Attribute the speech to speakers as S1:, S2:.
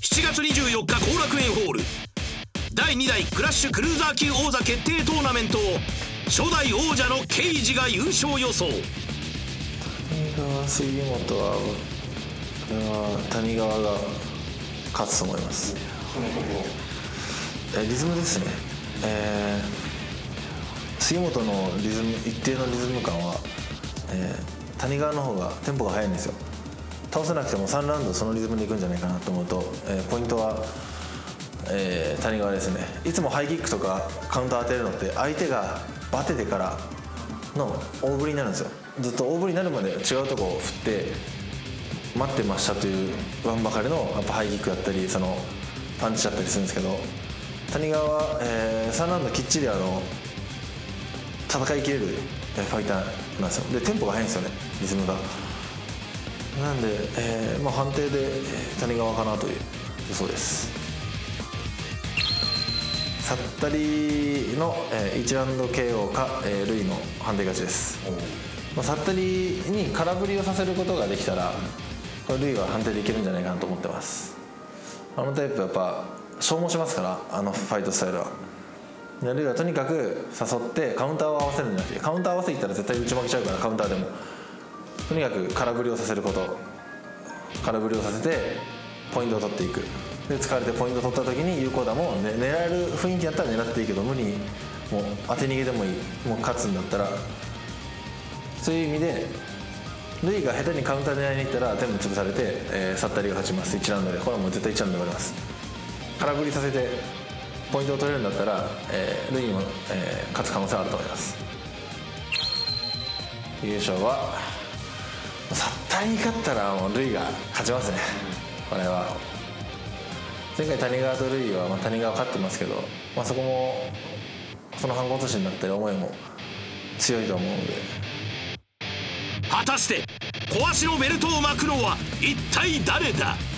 S1: 7月24日後楽園ホール第2代クラッシュクルーザー級王座決定トーナメントを初代王者のケイジが優勝予想。
S2: 杉本は谷川が勝つと思います。リズムですね。杉本のリズム、一定のリズム感は、谷川の方がテンポが速いんですよ。倒せなくても3ラウンドそのリズムでいくんじゃないかなと思うと、ポイントは、谷川ですね。いつもハイキックとかカウンター当てるのって相手がバテてからの大振りになるんですよ。ずっと大振りになるまで違うとこを振って待ってましたというワンばかりのやっぱハイキックだったりそのパンチだったりするんですけど、谷川は、3ラウンドきっちり戦いきれるファイターなんですよ。でテンポが速いんですよね、リズムが。なんで、判定で谷川かなという予想です。サッタリの1ラウンド KO かルイの判定勝ちです。サッタリに空振りをさせることができたらこれルイは判定でいけるんじゃないかなと思ってます。あのタイプやっぱ消耗しますから、あのファイトスタイルは。ルイはとにかく誘ってカウンターを合わせるんじゃなくて、カウンター合わせいったら絶対打ち負けちゃうから、カウンターでもとにかく空振りをさせること、空振りをさせてポイントを取っていく。で使われてポイントを取った時に有効打も、狙える雰囲気だったら狙っていいけど、無理にもう当て逃げでもいい、もう勝つんだったら。そういう意味でルイが下手にカウンター狙いにいったら全部潰されて、サッタリが勝ちます。1ラウンドで。これはもう絶対1ラウンドで終わります。空振りさせてポイントを取れるんだったら、ルイも、勝つ可能性はあると思います。優勝はサッタリに勝ったらもうルイが勝ちますね、これは。前回谷川とルイは、谷川勝ってますけど、そこもその反骨心だったり思いも強いと思うので。
S1: 果たして小足のベルトを巻くのは一体誰だ。